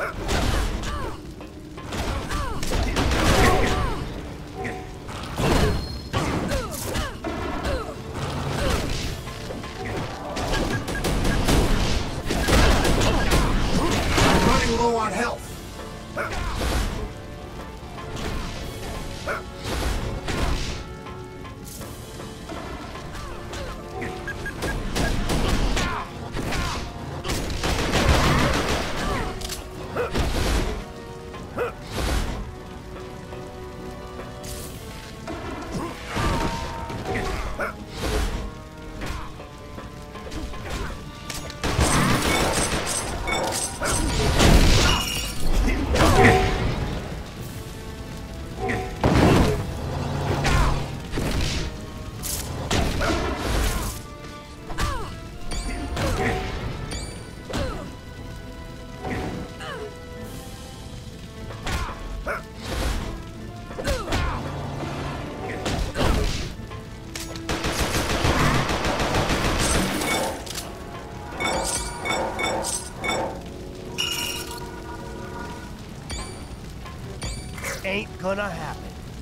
Running low on health. Ain't gonna happen.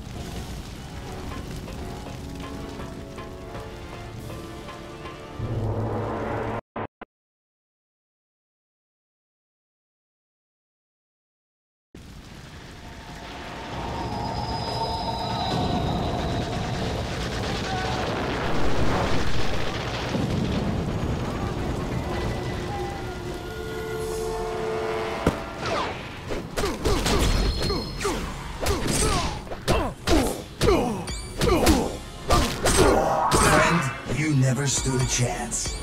You never stood a chance.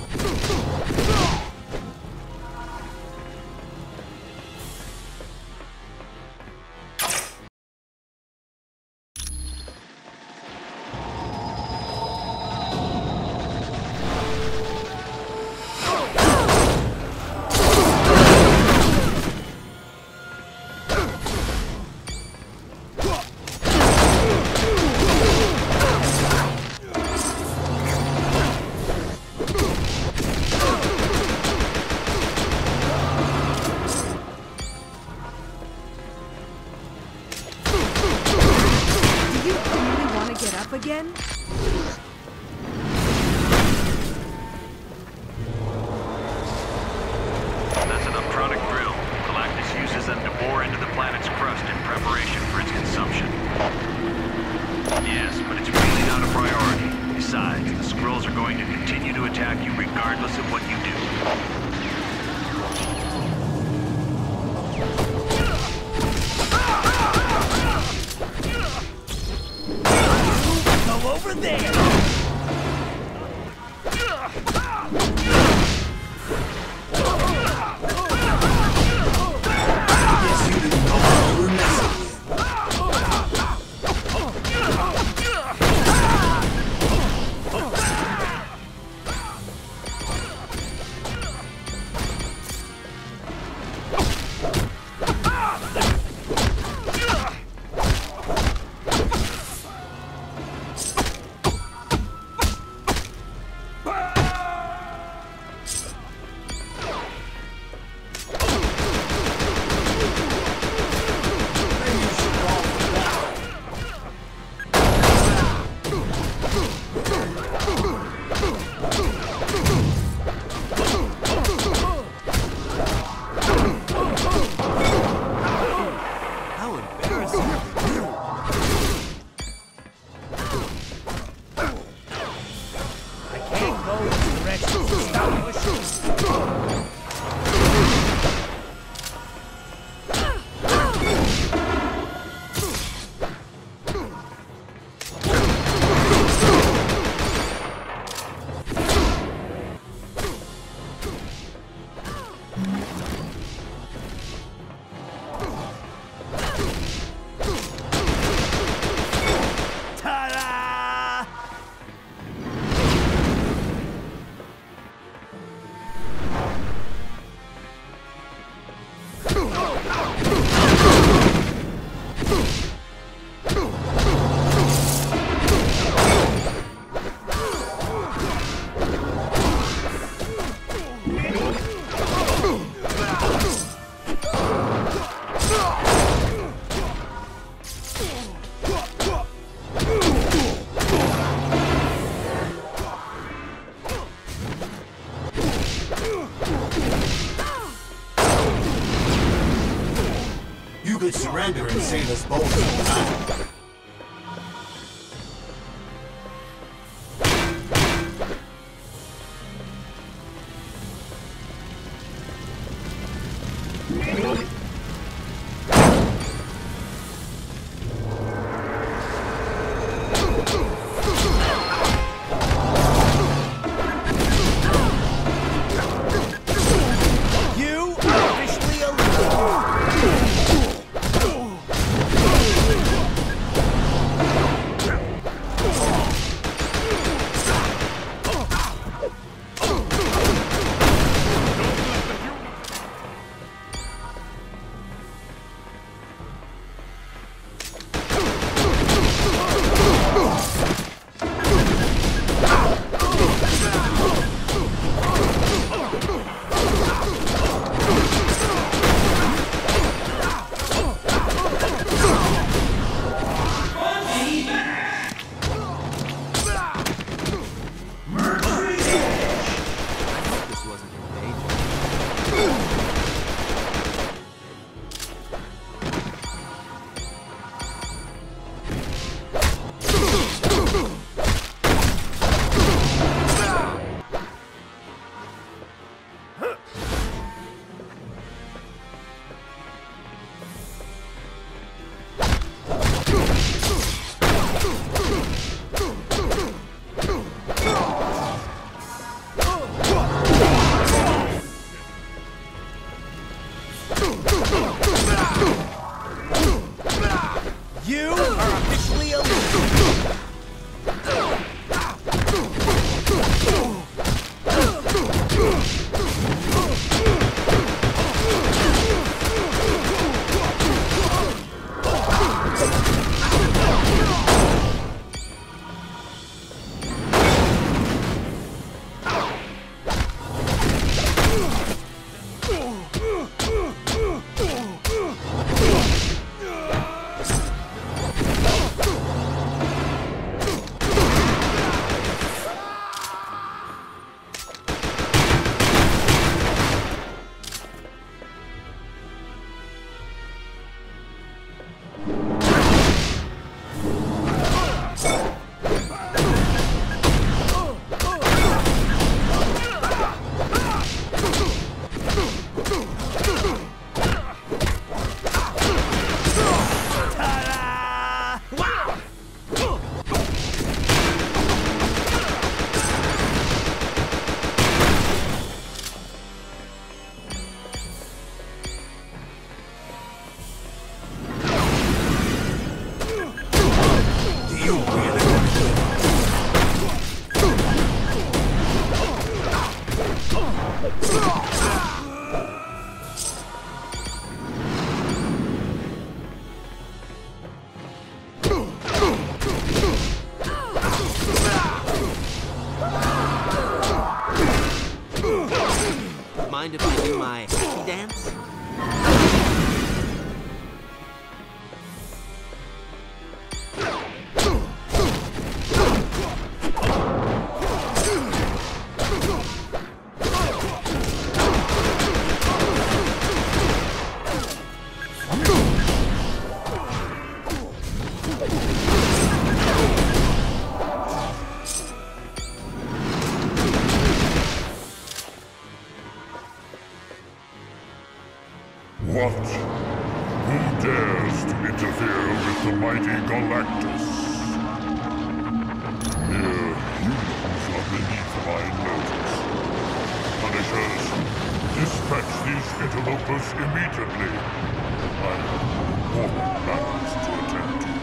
Again? That's an Uptronic drill. Galactus uses them to bore into the planet's crust in preparation for its consumption. Yes, but it's really not a priority. Besides, the Skrulls are going to continue to attack you regardless of what you do. Go over there! could surrender and save us both some time. You are officially eliminated. Mind if I do my happy dance? What? Who dares to interfere with the mighty Galactus? Mere humans are beneath my notice. Punishers, dispatch these interlopers immediately. I have important matters to attend to.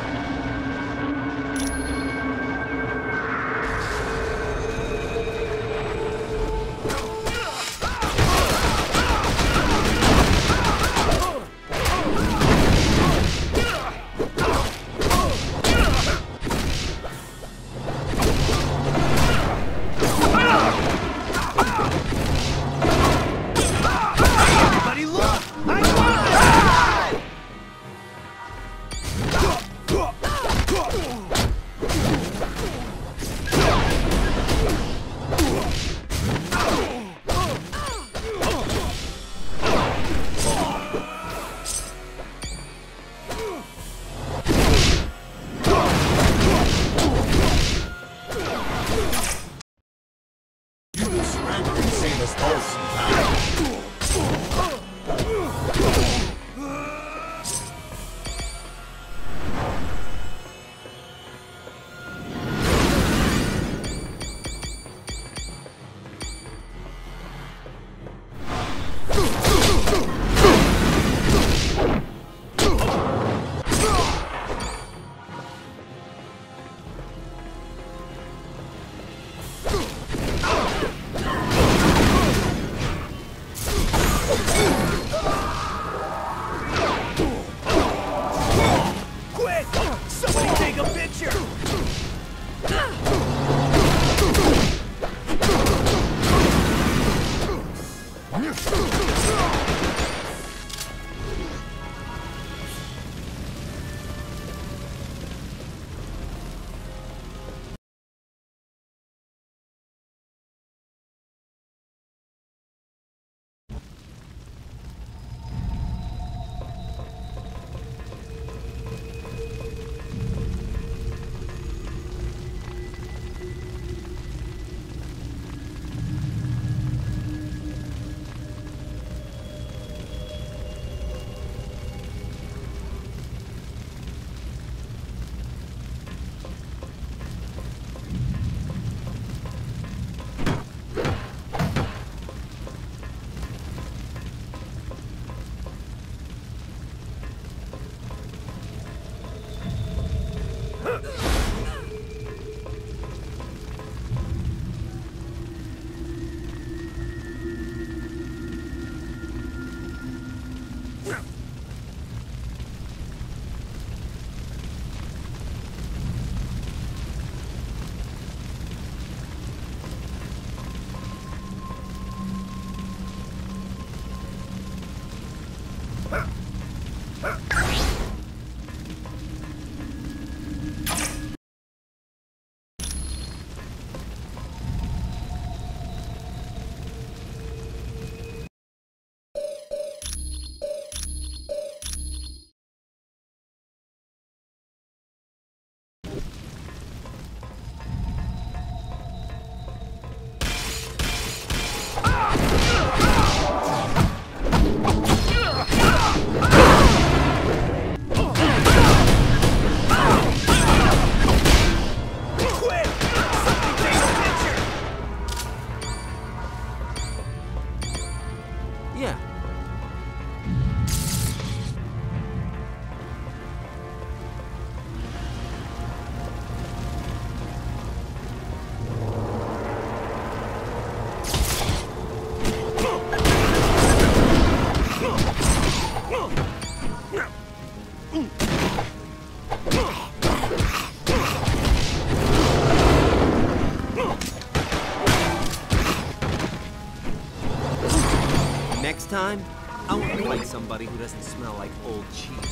Everybody look! I got it! Next time, I want to fight somebody who doesn't smell like old cheese.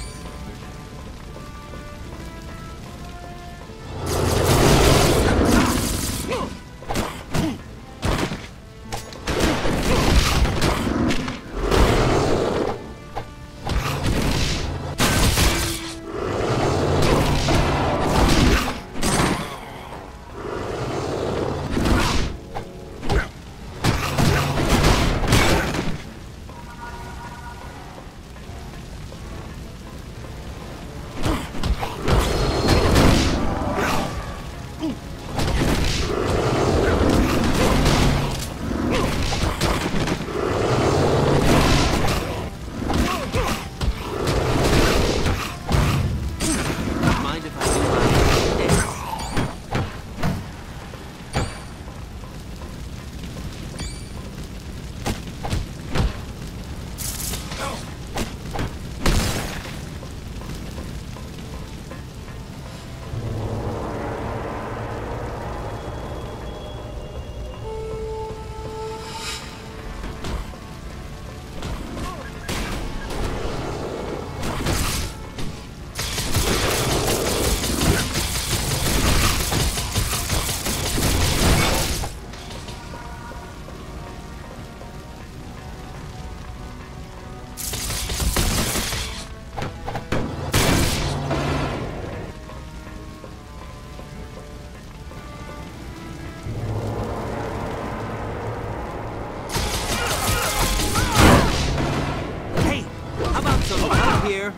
Here.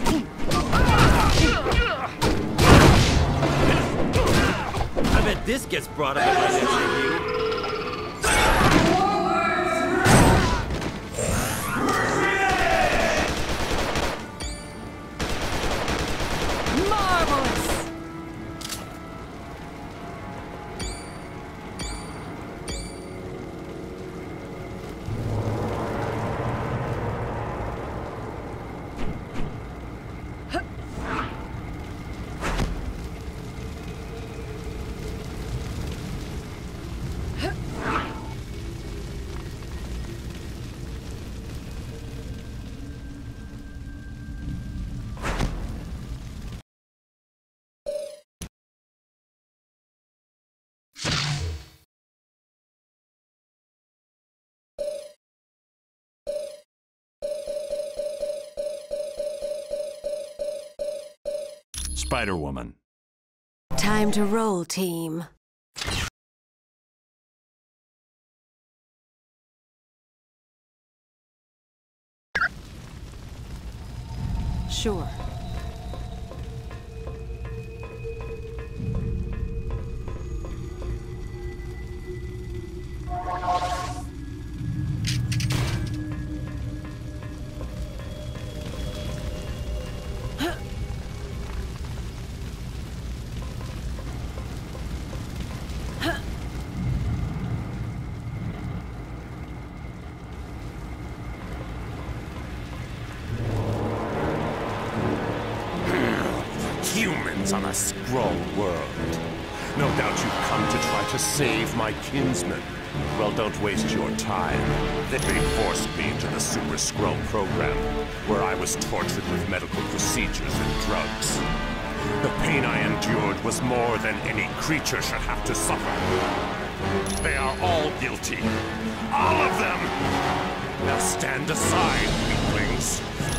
I bet this gets brought up in my next review. Spider-Woman. Time to roll, team. Sure. Humans on a Skrull world. No doubt you've come to try to save my kinsmen. Well, don't waste your time. They forced me into the Super Skrull program, where I was tortured with medical procedures and drugs. The pain I endured was more than any creature should have to suffer. They are all guilty. All of them! Now stand aside, weaklings.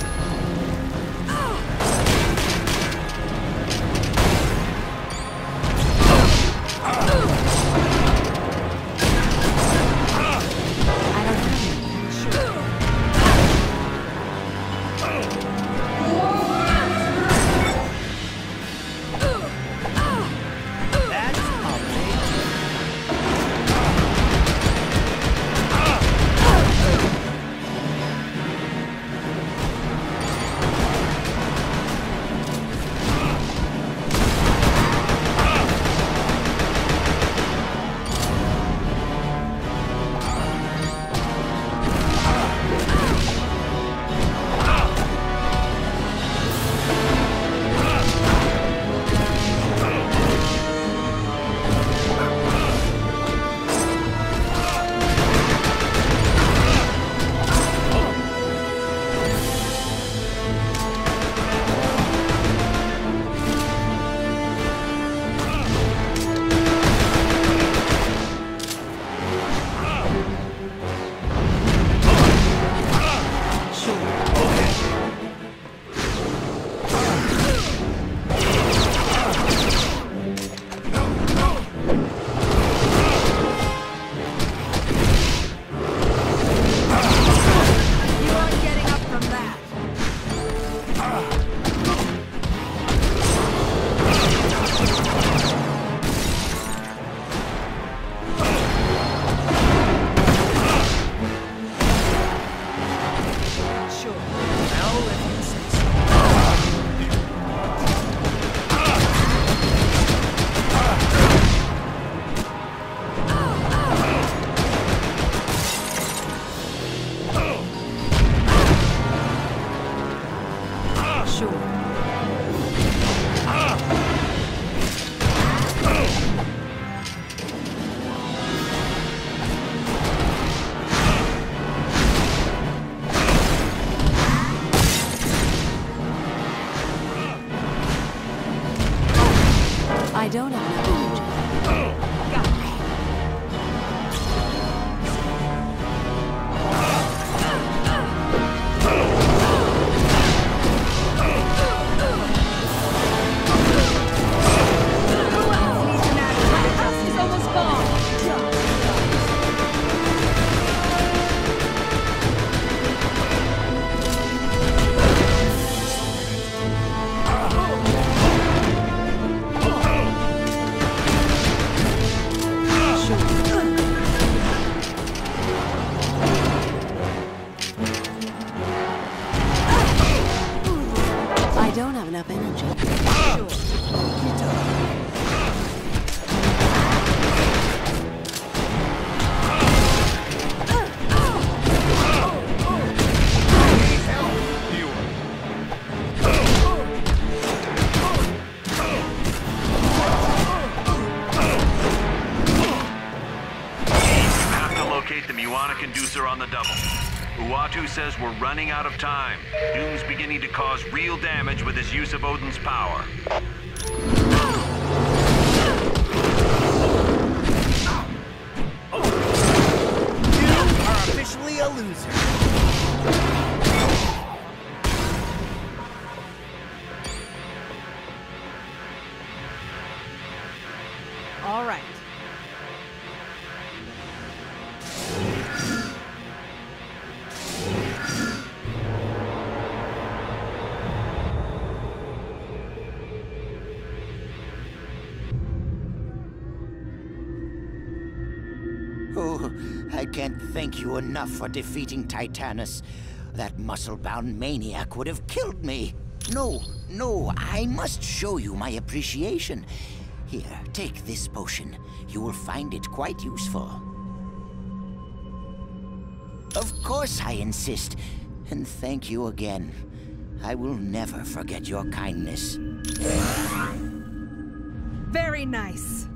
I don't have enough energy. The Muana Conducer on the double. Uatu says we're running out of time. Doom's beginning to cause real damage with his use of Odin's power. You are officially a loser. I can't thank you enough for defeating Titanus. That muscle-bound maniac would have killed me. No, I must show you my appreciation. Here, take this potion. You will find it quite useful. Of course I insist. And thank you again. I will never forget your kindness. Very nice.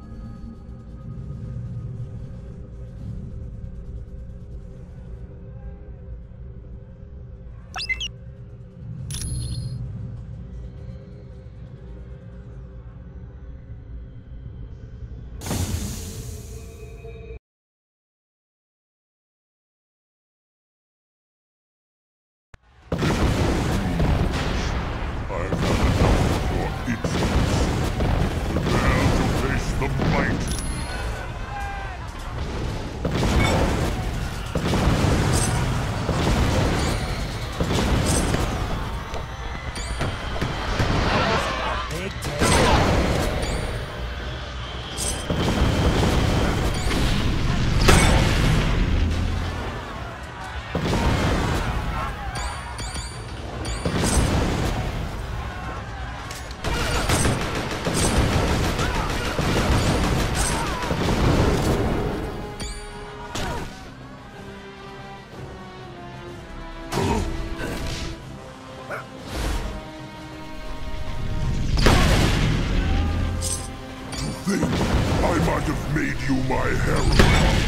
I might have made you my herald.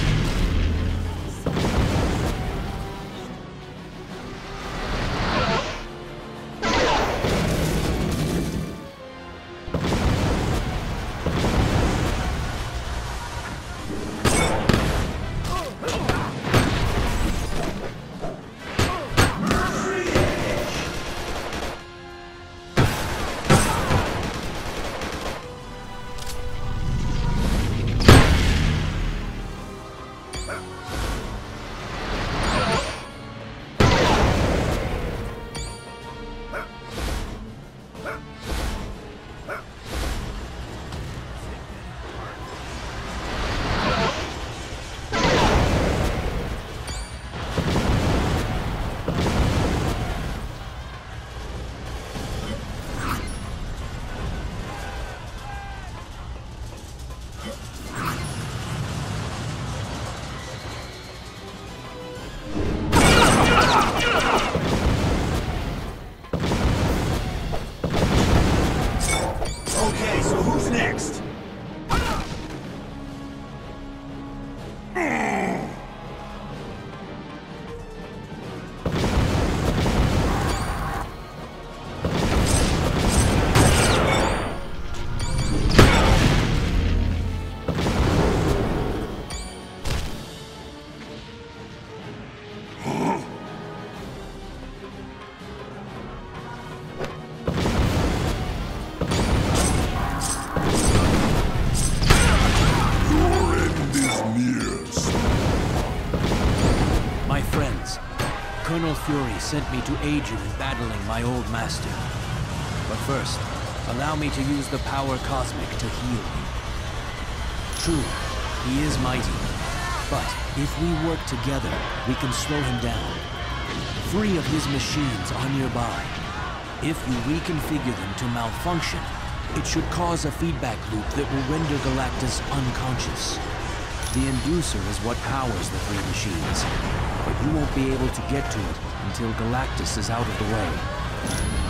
Okay, so who's next? Colonel Fury sent me to aid you in battling my old master. But first, allow me to use the power cosmic to heal you. True, he is mighty, but if we work together, we can slow him down. 3 of his machines are nearby. If you reconfigure them to malfunction, it should cause a feedback loop that will render Galactus unconscious. The Inducer is what powers the 3 machines, but you won't be able to get to it until Galactus is out of the way.